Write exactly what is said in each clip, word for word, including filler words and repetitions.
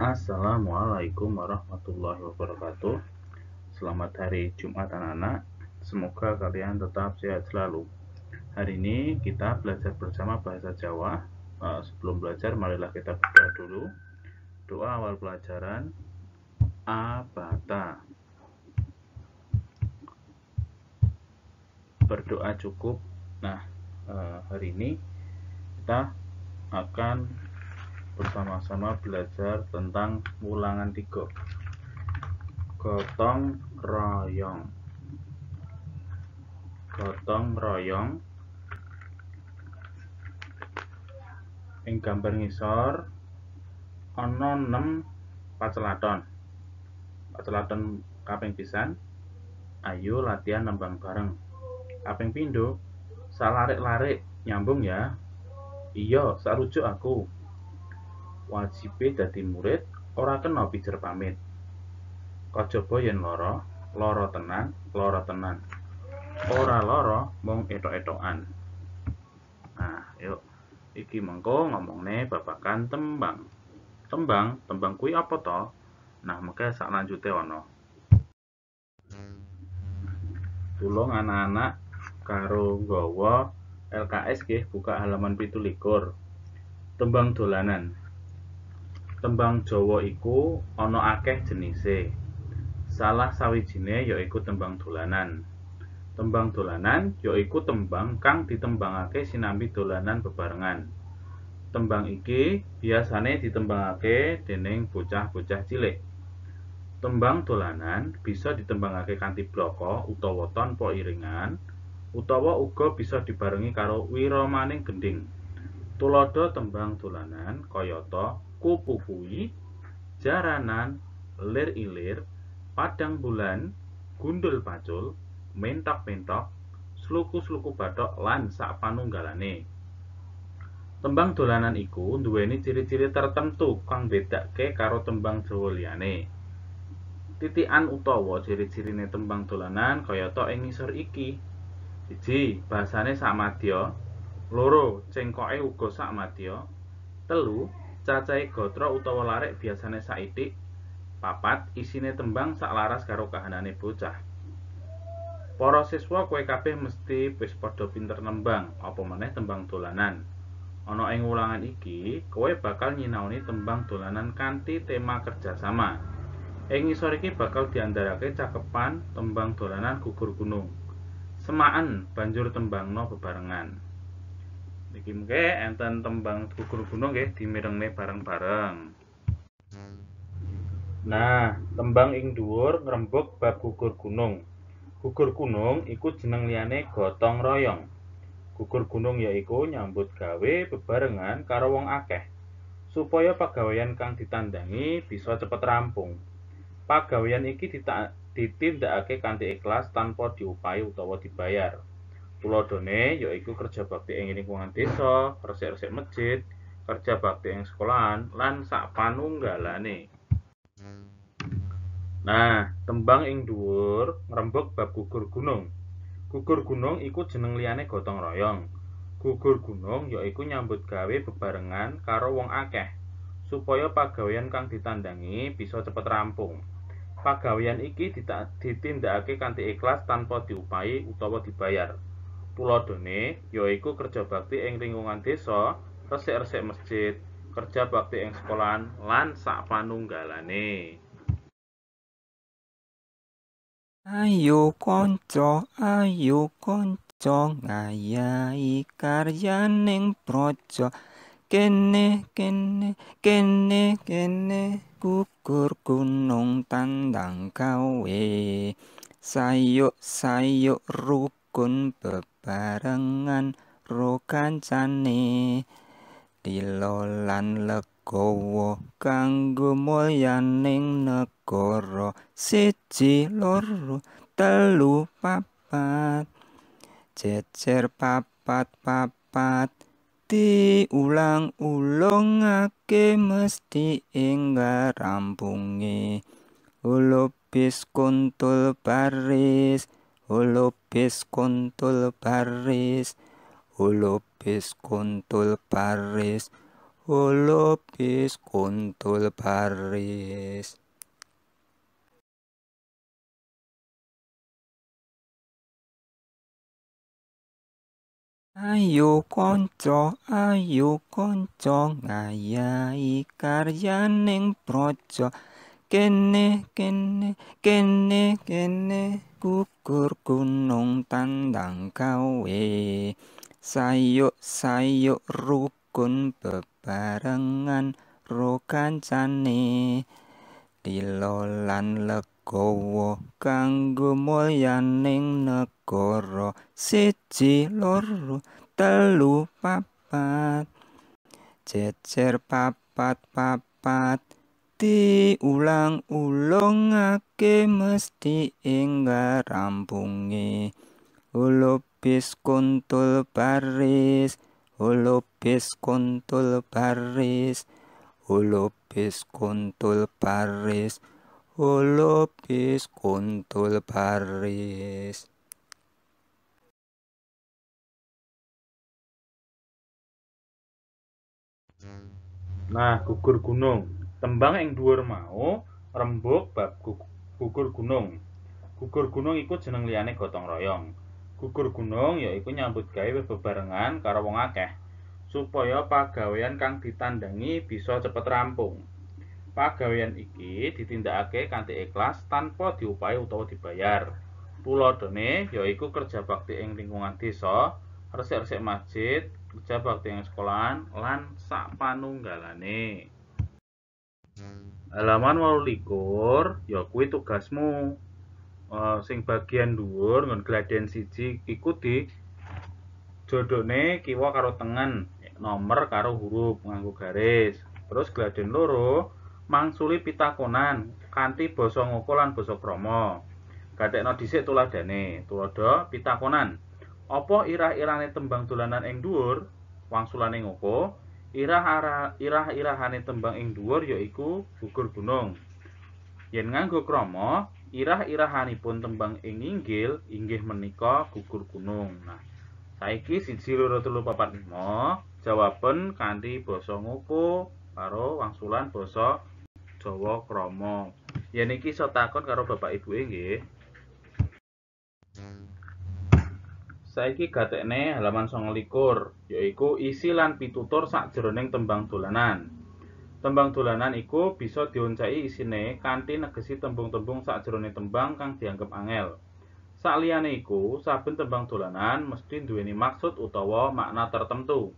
Assalamualaikum warahmatullahi wabarakatuh. Selamat hari Jumat anak-anak. Semoga kalian tetap sehat selalu. Hari ini kita belajar bersama bahasa Jawa. uh, Sebelum belajar marilah kita berdoa dulu. Doa awal pelajaran Abata. Berdoa cukup. Nah, uh, hari ini kita akan bersama-sama belajar tentang ulangan tiga. Gotong royong. Gotong royong. Ing gambar ngisor ana enam pacelaton. Pacelaton kaping pisan, ayo latihan nembang bareng. Kaping pindho, salarik-larik nyambung ya. Iya, sarujuk aku. Wajibe dadi murid, ora kena pijer pamit. Kajaba yen lara, lara tenan, lara tenan. Ora lara mung etok-etokan. Nah, yuk. Iki mengko ngomongne babagan tembang. Tembang, tembang kuwi apa to? Nah, mengke sak lanjute ana. Tulung anak-anak karo nggawa L K S nggih, buka halaman pitu likur. Tembang dolanan. Tembang Jawa iku ana akeh jenise. Salah sawijine yaiku tembang dolanan. Tembang dolanan yaiku tembang kang ditembangake sinambi dolanan bebarengan. Tembang iki biasane ditembangake dening bocah-bocah cilik. Tembang dolanan bisa ditembangake kanthi bloko utawa tanpa iringan, utawa uga bisa dibarengi karo wiramaning gending. Tuladha tembang dolanan kayata kupu-kuwi, jaranan, lir-ilir, padang bulan, gundul pacul, mentok-mentok, sluku-sluku bathok lan sapanunggalane. Tembang dolanan iku nduweni ciri-ciri tertentu kang bedake karo tembang Jawa liyane. Titikan utawa ciri-cirine tembang dolanan kayata ing ngisor iki. Siji, basane samadya. Loro, cengkoke uga samadya. Telu, cacahe gatra utawa larik biasane saithik. Papat, isine tembang saklaras karo kahanane bocah. Para siswa kowe kabeh mesti wis padha pinter nembang, apa meneh tembang dolanan. Ana ing ulangan iki, kowe bakal nyinaoni tembang dolanan kanthi tema kerjasama. Ing ngisor iki bakal diandharake cakepan tembang dolanan gugur gunung. Semaken banjur tembangno bebarengan. Niki mengke enten tembang gugur gunung nggih dimirengne bareng-bareng. Nah, tembang ing dhuwur ngrembug bab gugur gunung. Gugur gunung iku jeneng liyane gotong royong. Gugur gunung yaiku nyambut gawe bebarengan karo wong akeh, supaya pagaweyan kang ditandangi bisa cepet rampung. Pagaweyan iki ditindakake kanthi ikhlas tanpa diupahi utawa dibayar. Tuladhane yaiku kerja bakti ing lingkungan desa, resik-resik masjid, kerja bakti ing sekolahan lan sapanunggalane. Nah, tembang ing dhuwur ngrembug bab gugur gunung. Gugur gunung iku jeneng liyane gotong royong. Gugur gunung yaiku nyambut gawe bebarengan karo wong akeh, supaya pagaweyan kang ditandangi bisa cepet rampung. Pagaweyan iki ditindakake kanthi ikhlas tanpa diupahi utawa dibayar. Tuladhane yaiku kerja bakti ing lingkungan desa, resik-resik masjid, kerja bakti ing sekolahan lan sapanunggalane. Ayo konco, ayo konco, ngayahi karya ning projo. Kene, kene, kene, kene, gugur gunung tandang gawe. Sayuk, sayuk rukun bebarengan ro kancane. Dilolan legowo kanggo mulyaning negara. Siji loro telu papat, jejer papat papat, diulang-ulangake mesti ing rampunge. Holobis kuntul baris, holobis kuntul baris, holobis kuntul baris, Holopis kuntul baris. Ayo konco, ayo konco, ngayahi karyaning praja. Kene, kene, kene, kene, gugur gunung tandang gawe. Sayuk, sayuk rukun bebarengan ro kancane. Lila lan legawa kanggo mulyaning negara. Siji loro telu papat, jejer papat papat, diulang-ulangake mesti ing rampunge. Holopis kuntul baris, holopis kuntul baris, holopis kuntul baris, holopis kuntul baris. Nah, gugur gunung. Tembang ing dhuwur mau rembug bab gugur gunung. Gugur gunung iku jeneng liyane gotong royong. Gugur gunung yaiku nyambut gawe bebarengan karo wong akeh supaya pagawean kang ditandangi bisa cepet rampung. Pagawean iki ditindakake kanthi ikhlas tanpa diupahi utawa dibayar. Tuladhane yaiku kerja bakti ing lingkungan desa, resik-resik masjid, kerja bakti ing sekolahan lan sapanunggalane. Halaman wolu likur ya kuwi tugasmu. Uh, sing bagian dhuwur nggon gladen siji iku di jodhone kiwa karo tengen, nomor karo huruf nganggo garis. Terus gladen loro mangsuli pitakonan kanthi basa ngoko lan basa krama. Gatekno dhisik tuladhane. Tuladha pitakonan. Apa irah-irahane tembang dolanan ing dhuwur? Wangsulane ngoko. Irah irah-irahane tembang ing dhuwur yaiku gugur gunung. Yen nganggo krama, irah-irahanipun tembang ing inggil inggih menika gugur gunung. Nah, saiki siji loro telu papat lima jawaben kanthi basa ngoko karo wangsulan basa Jawa krama. Yen iki iso takon karo bapak ibuke nggih. Saiki gatekne halaman sanga likur yaiku isi lan pitutur sakjroning tembang dolanan. Tembang dolanan iku bisa dioncai isine kanthi negesi tembung-tembung sakjroning tembang kang dianggep angel. Saliyane iku, saben tembang dolanan mesti duweni maksud utawa makna tertentu.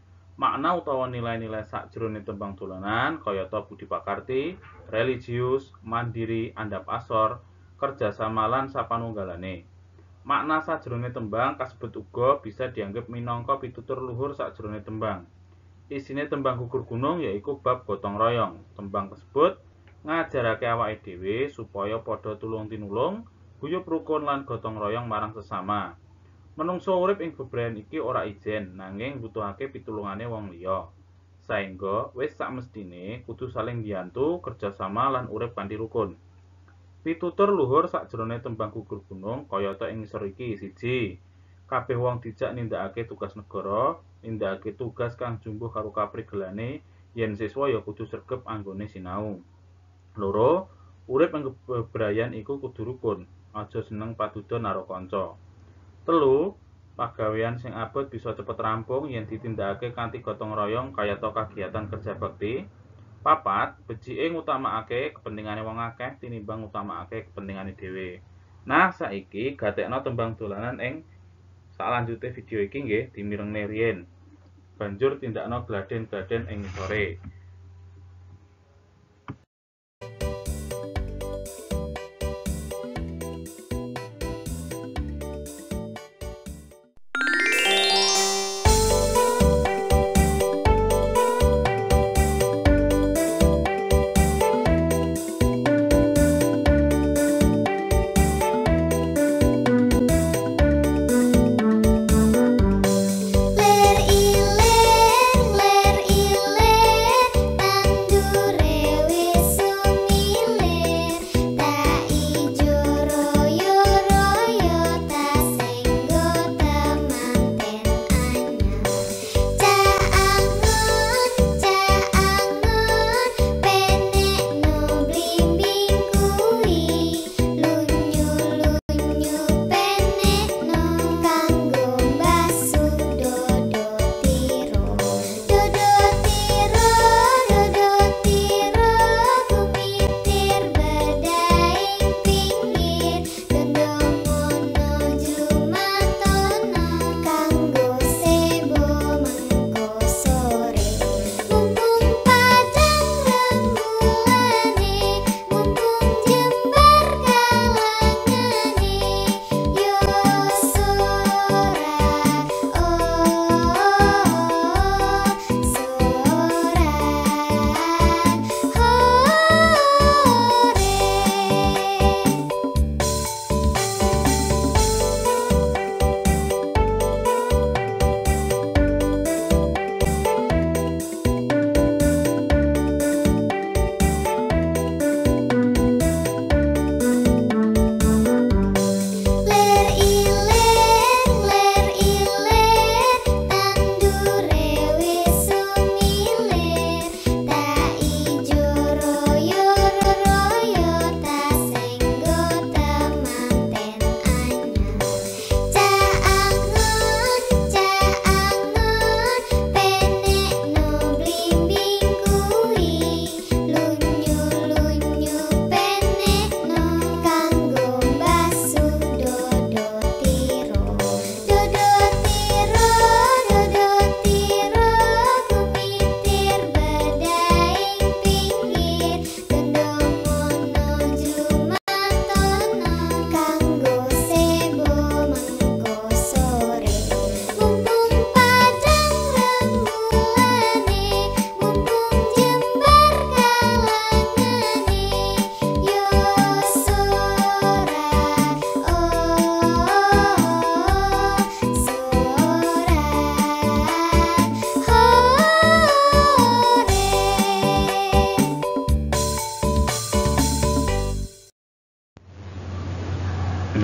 Makna utawa nilai-nilai sakjroning tembang dolanan kayata budi pakarti, religius, mandiri, andhap asor, kerjasama lan sapanunggalane. Makna sakjroning tembang kasebut uga bisa dianggep minangka pitutur luhur sakjroning tembang. Isine tembang gugur gunung yaiku bab gotong royong. Tembang kasebut ngajarake awake dhewe supaya padha tulung-tinulung, guyub rukun lan gotong royong marang sesama. Menungso urip ing bebrayan iki ora ijen, nanging mbutuhake pitulungane wong liya. Saengga wis sakmestine kudu saling mbiyantu, kerjasama lan urip kanthi rukun. Pitutur luhur sakjroning tembang gugur gunung kayata ing ngisor iki. Siji, kabeh wong dijak nindakake tugas negara, nindakake tugas kang jumbuh karo kaprigelane, yen siswa ya kudu sregep anggone sinau. Loro, urip ing bebrayan iku kudu rukun, aja seneng padudon karo kanca. Telu, pagawean sing abot bisa cepet rampung yen ditindakake kanthi gotong royong kayata kagiatan kerja bakti. Papat, becike ngutamakake kepentingane wong akeh tinimbang ngutamakake kepentingane dhewe. Nah, saiki gatekno tembang dolanan ing salanjute video iki nggih dimirengne riyin. Banjur tindakno gladen-gladen ing ngisore. Ler iler, ler iler,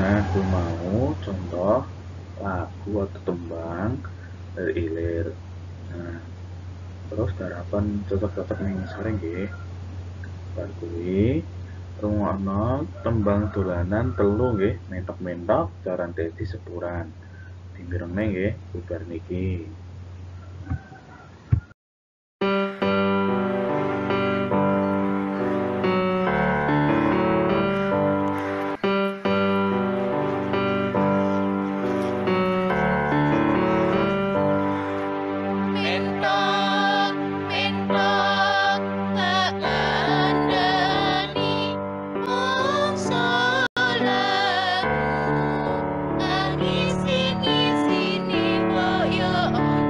Nah, gue mau contoh lagu atau tembang dari ilir. Nah, terus garapan cocok-cocok ning sareng nggih. Bar kuwi rungokno tembang dolanan telu nggih, mentok-mentok caran dadi sepuran. Dimirenge nggih bubar niki. Mentok, mentok, tak kandani mongso lagu. Ngisi-ngisi boyo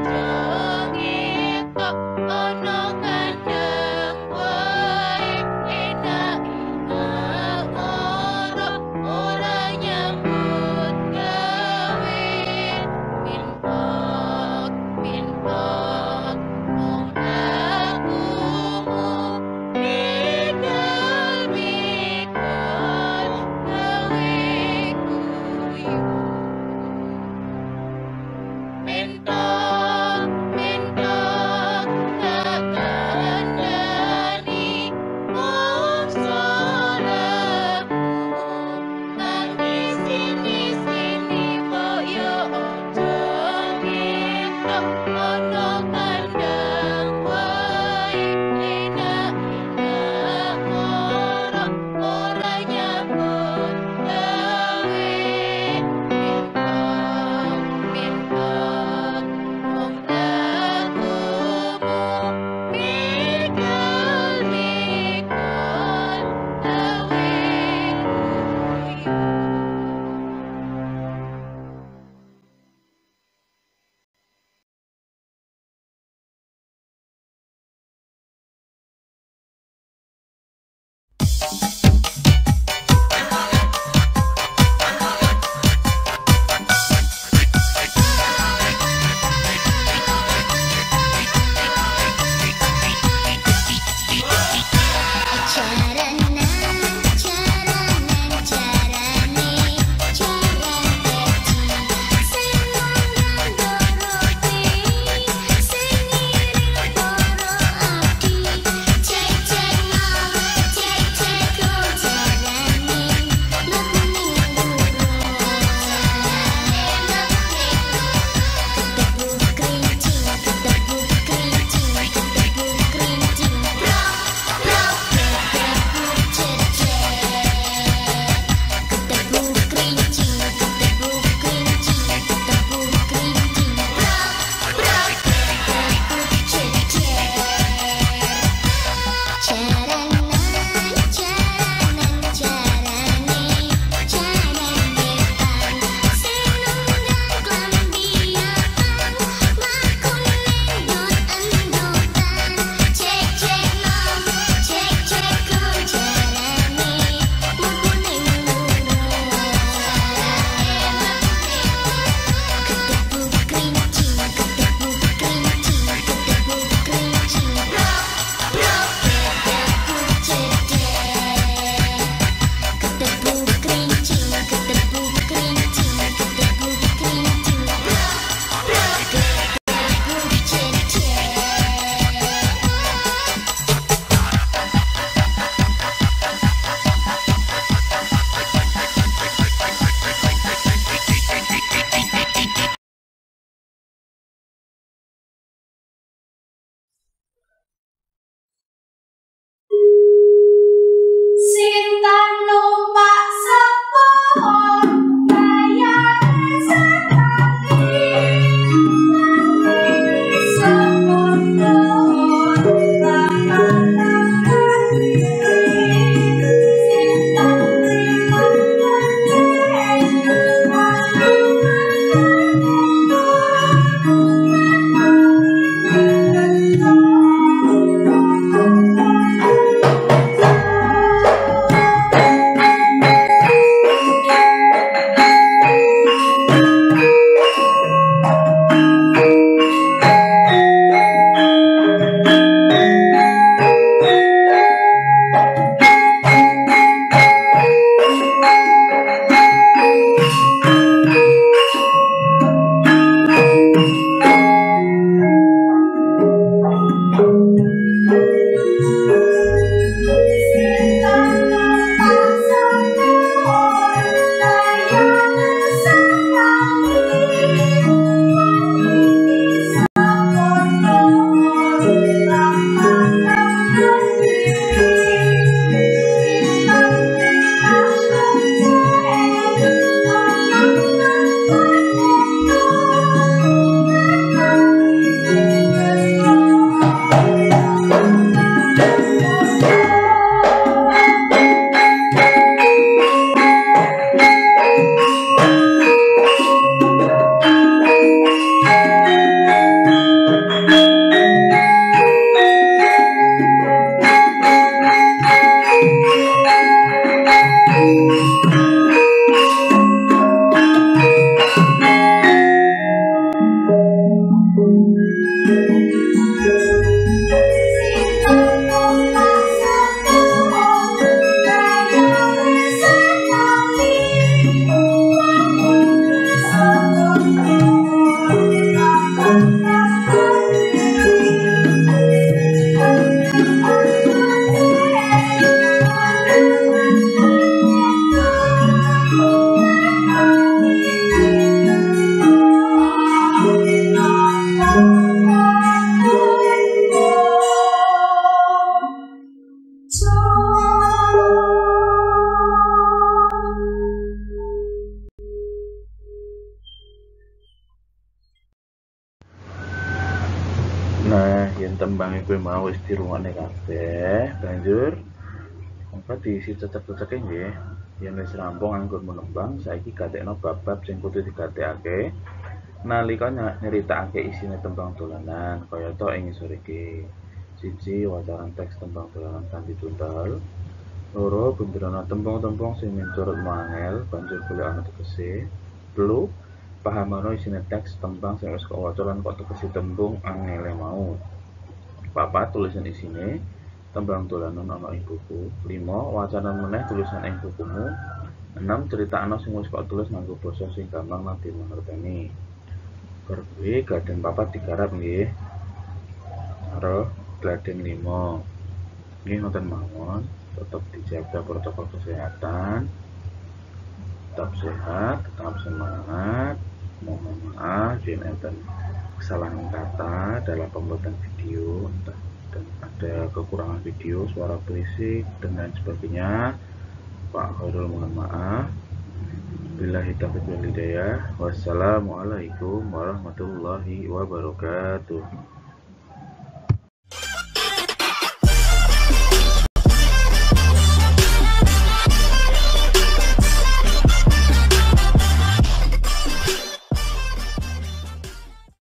gue mau wis dirungokne kabeh, banjur mongko diisi cecek-ceceke nggih. Yen wis rampung anggur menembang, saiki gatekno bab-bab sing kudu digatekake nalika nyeritakake isine tembang dolanan kayata ing ngisor iki. Siji, wacaran teks tembang dolanan kanthi tuntal. Loro, bunderono tembung-tembung sing miturut mangel banjur golek ana tegese. Telu, pahamano isine teks tembang sing wis kawaca lan kok tegese tembung angele mau. Papat, tulisan isine tembang dolanan ana ing buku. Lima, wacanan meneh tulisan ing bukumu. Enam, critakno sing wis kok tulis nganggo basa sing gampang lan dimangerteni. Perkuwi Gladen papat digarap nggih. Karo Gladen lima. Nggih ngoten mawon, tetap dijaga protokol kesehatan. Tetap sehat, tetap semangat. Mohon maaf jika enten kesalahan kata dalam pembuatan video dan ada kekurangan video, suara berisik dan lain sebagainya. Pak Khairul mohon maaf. Billahi taufiq wal hidayah. Wassalamualaikum warahmatullahi wabarakatuh.